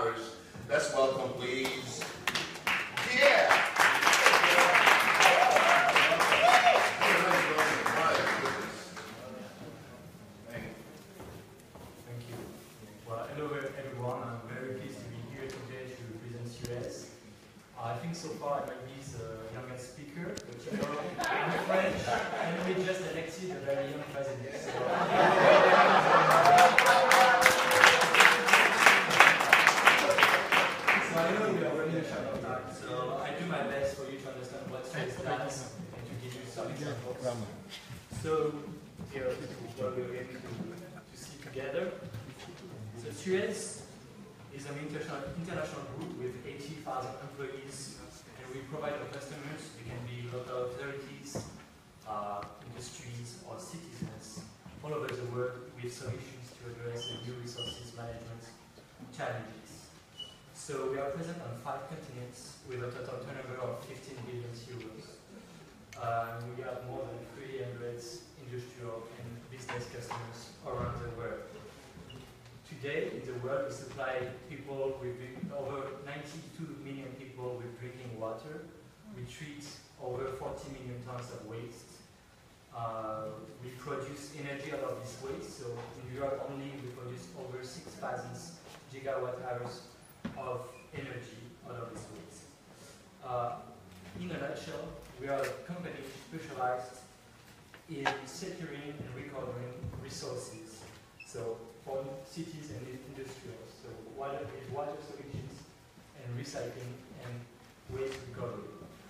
Irish. Let's welcome, please. Yeah! Thank you. Well, hello everyone. I'm very pleased to be here today to represent Suez. I think so far I might be the youngest speaker, but you know, in French, and we just elected a very young president. So I know we are running short of time, so I do my best for you to understand what Suez does and to give you some examples. So here is what we're going to see together. So Suez is an international group with 80,000 employees, and we provide our customers, they can be local authorities, industries, or citizens all over the world with solutions to address the new resources management challenges. So we are present on 5 continents with a total turnover of 15 billion euros. We have more than 300 industrial and business customers around the world. Today, in the world, we supply people with over 92 million people with drinking water. We treat over 40 million tons of waste. We produce energy out of this waste. So in Europe only, we produce over 6,000 gigawatt hours of energy out of this waste. In a nutshell, we are a company specialized in securing and recovering resources. So for cities and industrials, so water solutions and recycling and waste recovery.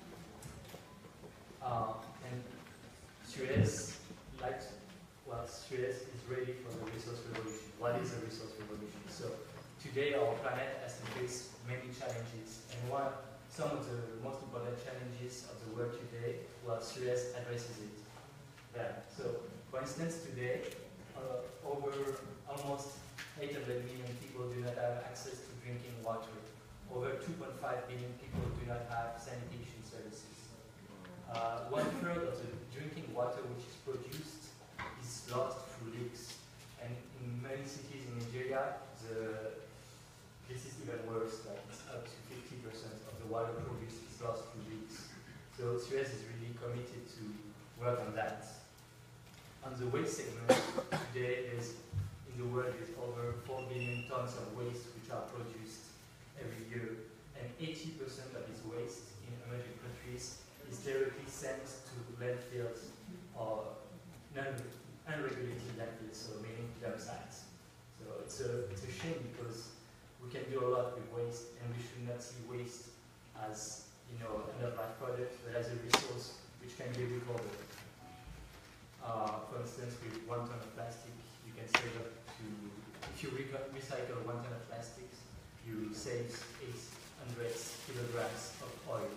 And Suez, Suez is ready for the resource revolution. What is a resource revolution? So today our planet has to face many challenges, and some of the most important challenges of the world today, Suez addresses it. So for instance, today, over almost 800 million people do not have access to drinking water. Over 2.5 billion people do not have sanitation services. 1/3 of the drinking water which is produced is lost through leaks. And in many cities in Nigeria, this is even worse, like it's up to 50% of the water produced is lost through leaks. So Suez is really committed to work on that. On the waste segment, today in the world there's over 4 billion tons of waste which are produced every year, and 80% of this waste in emerging countries is directly sent to landfills or unregulated landfills, so meaning dump sites. So it's a shame because we can do a lot with waste, and we should not see waste as an end-of-life product, but as a resource which can be recovered. For instance, with 1 ton of plastic, you can save up to, if you recycle 1 ton of plastics, you save 800 kilograms of oil.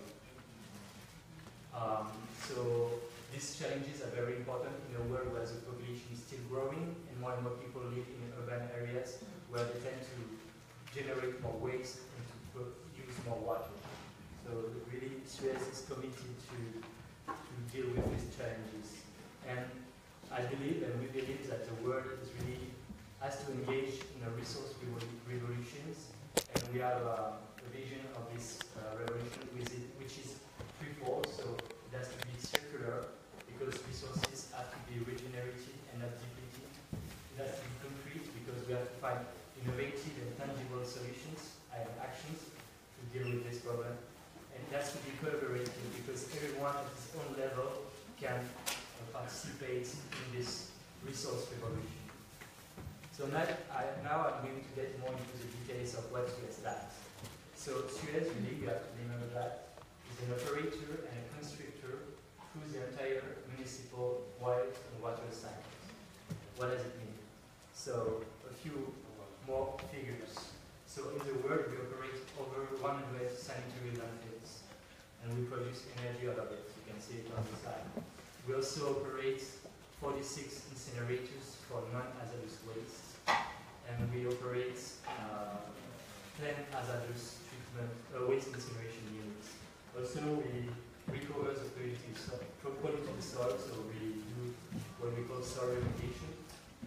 So these challenges are very important in a world where the population is still growing and more people live in urban areas where they tend to generate more waste and to use more water. So really, Suez is committed to deal with these challenges. And I believe, and we believe, that the world has to engage in a resource revolutions, and we have a vision of this revolution which is threefold. So it has to be circular, because resources have to be regenerated and not depleted. It has to be concrete, because we have to find innovative and tangible solutions and actions to deal with this problem. And it has to be collaborative, because everyone at his own level can participate in this resource revolution. So now I'm going to get more into the details of what Suez does. So Suez, really, you have to remember that, is an operator and a constructor through the entire municipal water and water cycle. What does it mean? So a few more figures. So in the world, we operate over 100 sanitary landfills, and we produce energy out of it. You can see it on the side. We also operate 46 incinerators for non-hazardous waste, and we operate 10 hazardous waste incineration units. Also, we recover the quality of the soil, so we do what we call soil remediation.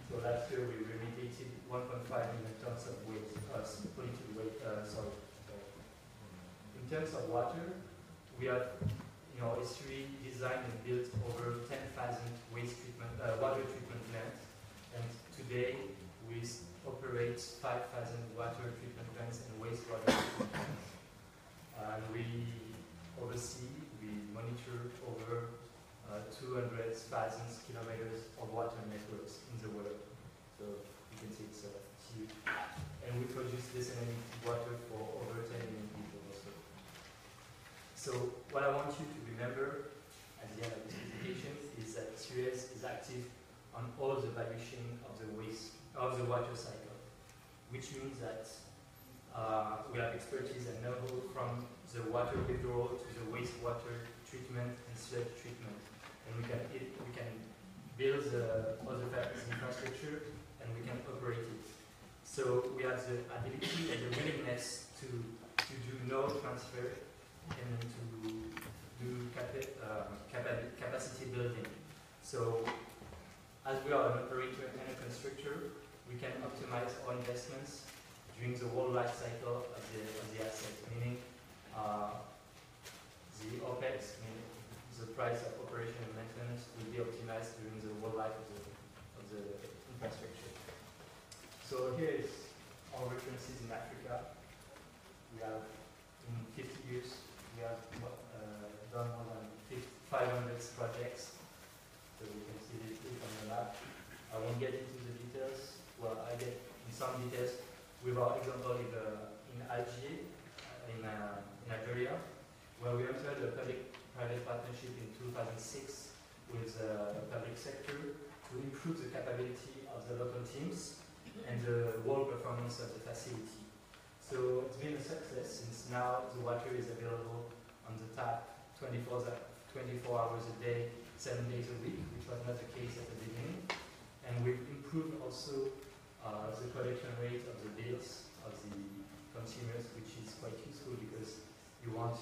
So last year we remediated 1.5 million tons of waste, polluted waste, sorry. In terms of water, we have in our history designed and built over 10,000 water treatment plants, and today we operate 5,000 water treatment plants and wastewater treatment plants. And we oversee, we monitor over 200,000 kilometers of water networks in the world. So you can see it's huge. And we produce desalinated water for over 10 million people also. So what I want you to remember at the end of this presentation is that Suez is active on all the value chain of the water cycle, which means that we have expertise and know-how from the water withdrawal to the wastewater treatment and sludge treatment. And we can build the other factors infrastructure and we can operate it. So we have the ability and the willingness to do node transfer and to do capacity building. So as we are an operator and a constructor, we can optimize our investments during the whole life cycle of the asset, meaning the OPEX, meaning the price of operation and maintenance, will be optimized during the whole life of the infrastructure. So here is our references in Africa. We have, in 50 years, we have done more than 500 projects. So you can see this on the map. I won't get into the details. Well, I get in some details with our example in Algiers, in Nigeria, where we entered a public-private partnership in 2006 with the public sector to improve the capability of the local teams and the whole performance of the facility. So it's been a success since now the water is available on the tap 24 hours a day, 7 days a week, which was not the case at the beginning. And we've improved also the collection rate of the bills of the consumers, which is quite useful because you want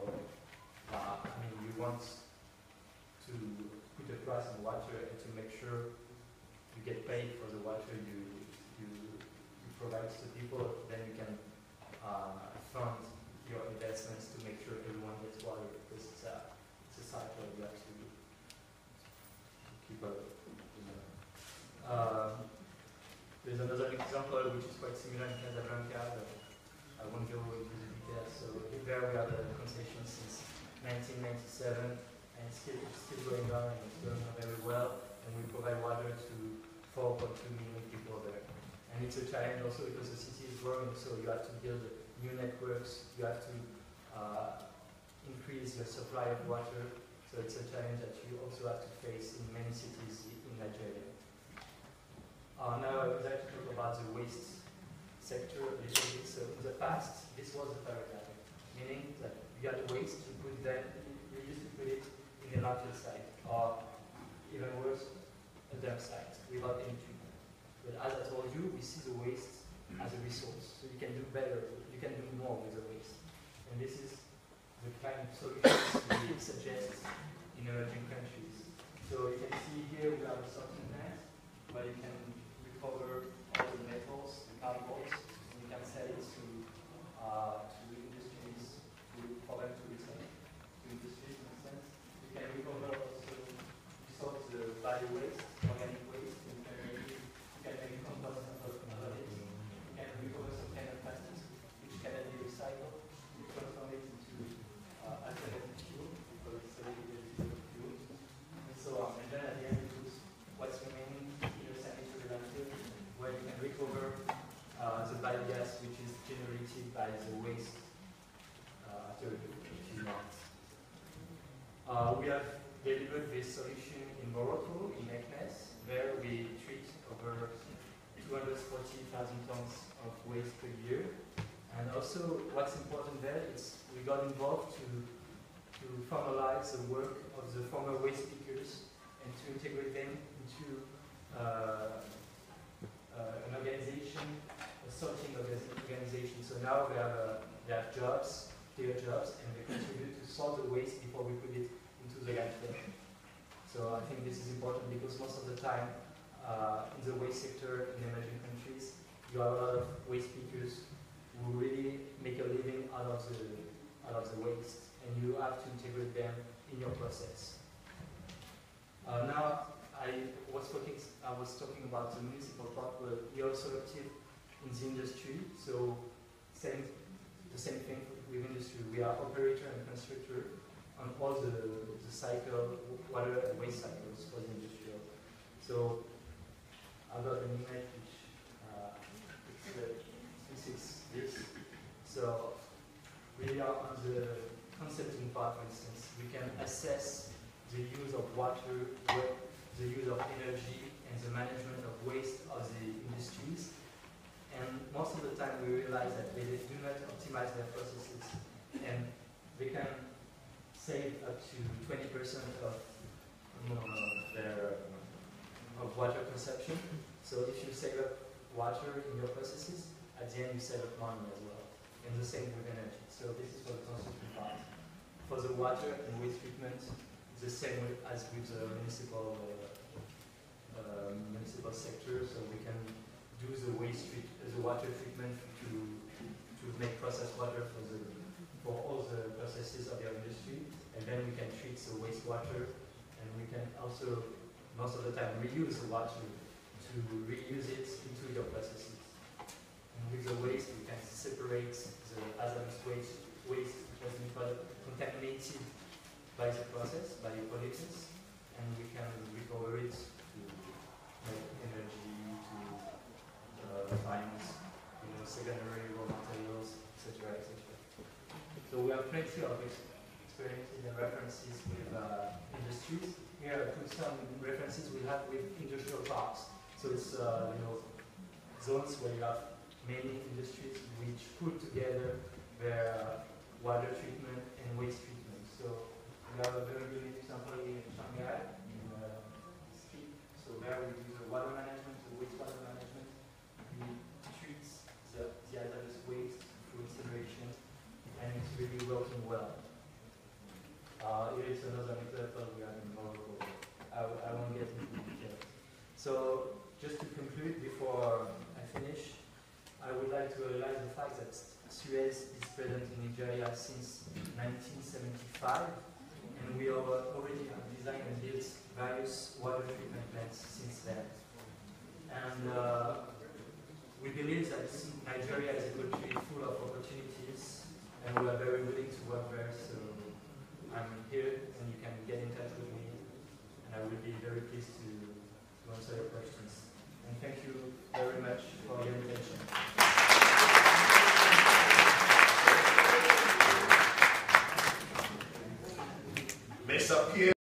you want to put a price on water and to make sure you get paid for the water you provide to people. Then you can fund your investments to make sure everyone gets water, because it's a cycle you have to keep up. There's another example which is quite similar in Casablanca, but I won't go into the details. So there we have a concession since 1997, and it's still going on, and it's going on very well, and we provide water to 4.2 million people there. And it's a challenge also because the city is growing, so you have to build new networks, you have to increase your supply of water, so it's a challenge that you also have to face in many cities in Nigeria. Now I would like to talk about the waste sector a little bit. So in the past, this was a paradigm, meaning that you had waste, you used to put it in a landfill site, or even worse, a dump site, without any treatment. But as I told you, we see the waste as a resource, so you can do better, you can do more with the waste. And this is the kind of solutions we suggest in emerging countries. So you can see here we have a sorting plant where you can recover all the metals, the cardboards, and you can sell it to industries, for them to return to industries, for instance. You can recover also, you sort the bio waste, organic waste, and you can make compost out of it. You can recover some kind of plastics, which can be recycled, you transform it into alternative fuel, because it's a really fuel, and so on. And then at the end, you put what's remaining in a sanitary landfill, where you can recover the biogas which is generated by the waste after a few months. We have delivered this solution in Morocco, in Meknes. There we treat over 240,000 tons of waste per year. And also what's important there is we got involved to formalize the work of the former waste pickers and to integrate them into an organization, a sorting organization. So now they have jobs, clear jobs, and they contribute to sort the waste before we put it into the landfill. So I think this is important because most of the time in the waste sector in emerging countries, you have a lot of waste pickers who really make a living out of the waste, and you have to integrate them in your process. Now, I was talking about the municipal part, but we are also active in the industry. So, the same thing with industry. We are operator and constructor on all the cycle, water and waste cycles for the industrial. So, I've got an image which this is this. So, we are on the concepting part, for instance. We can assess the use of water, the use of energy, and the management of waste of the industries. And most of the time we realize that they do not optimize their processes. And they can save up to 20% of their water consumption. So if you save up water in your processes, at the end you save up money as well. And the same with energy. So this is for the consumption part. For the water and waste treatment, the same as with the municipal sector. So we can do the water treatment to make processed water for all the processes of your industry, and then we can treat the wastewater, and we can also most of the time reuse the water to reuse it into your processes. And with the waste, we can separate the hazardous waste which has been contaminated by the process, by pollutants, and we can recover it to make energy, to finance, secondary raw materials, etc., etc. So we have plenty of experiences and references with industries. Here I put some references we have with industrial parks. So it's zones where you have many industries which put together their water treatment and waste treatment. So we have a very good example in Shanghai, in Ski. So there we do the water management, the wastewater management. We treat the hazardous waste through incineration, and it's really working well. Here is another example we have in Morocco. I won't get into details. So just to conclude before I finish, I would like to highlight the fact that Suez is present in Nigeria since 1975, and we already have designed and built various water treatment plants since then. And we believe that Nigeria is a country full of opportunities, and we are very willing to work there. So I'm here, and you can get in touch with me, and I will be very pleased to answer your questions. And thank you very much for your attention. Miss up here.